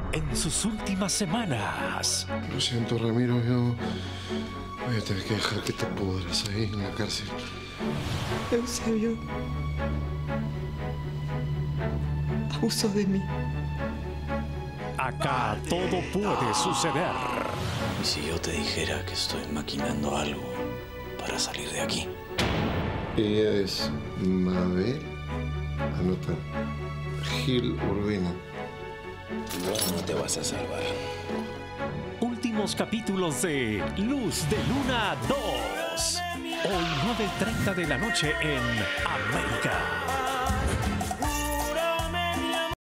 en sus últimas semanas. Lo siento, Ramiro, yo voy a tener que dejar que te pudras ahí en la cárcel. Eusebio abusó de mí. Acá todo puede suceder. ¿Y si yo te dijera que estoy maquinando algo para salir de aquí? Ella es Mabel, anota, Gil Urbina. No te vas a salvar. Últimos capítulos de Luz de Luna 2. Hoy 9:30 de la noche en América.